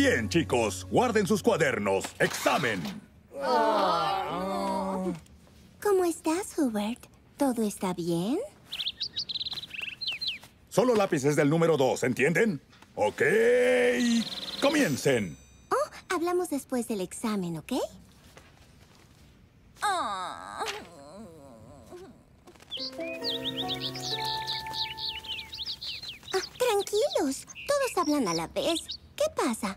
Bien, chicos, guarden sus cuadernos. ¡Examen! ¿Cómo estás, Hubert? ¿Todo está bien? Solo lápices del número 2, ¿entienden? Ok, comiencen. Oh, hablamos después del examen, ¿ok? Tranquilos, todos hablan a la vez. ¿Qué pasa?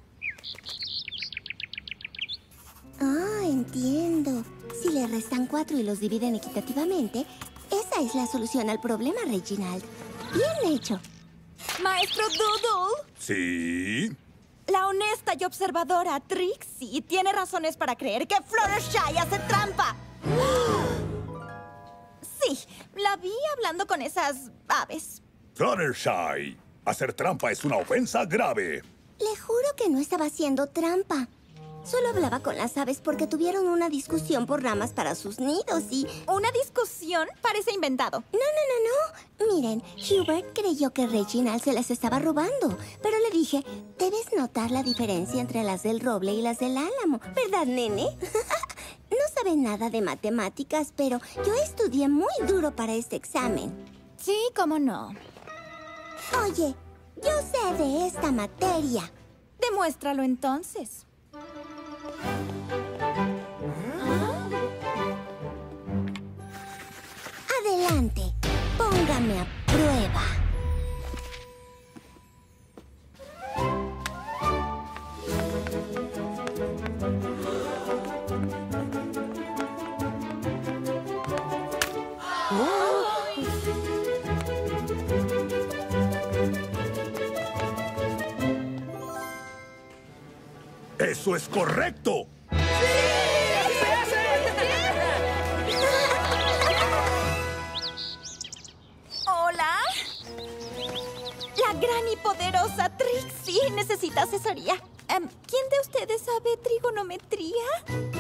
Entiendo. Si le restan 4 y los dividen equitativamente, esa es la solución al problema, Reginald. Bien hecho. Maestro Doodle. Sí. La honesta y observadora Trixie tiene razones para creer que Fluttershy hace trampa. Sí, la vi hablando con esas aves. Fluttershy, hacer trampa es una ofensa grave. Le juro que no estaba haciendo trampa. Solo hablaba con las aves porque tuvieron una discusión por ramas para sus nidos y... ¿Una discusión? Parece inventado. No. Miren, Hubert creyó que Reginald se las estaba robando. Pero le dije, debes notar la diferencia entre las del roble y las del álamo. ¿Verdad, nene? No sabe nada de matemáticas, pero yo estudié muy duro para este examen. Sí, cómo no. Oye, yo sé de esta materia. Demuéstralo entonces. Adelante, póngame a prueba. ¡Eso es correcto! ¿Hola? La gran y poderosa Trixie necesita asesoría. ¿Quién de ustedes sabe trigonometría?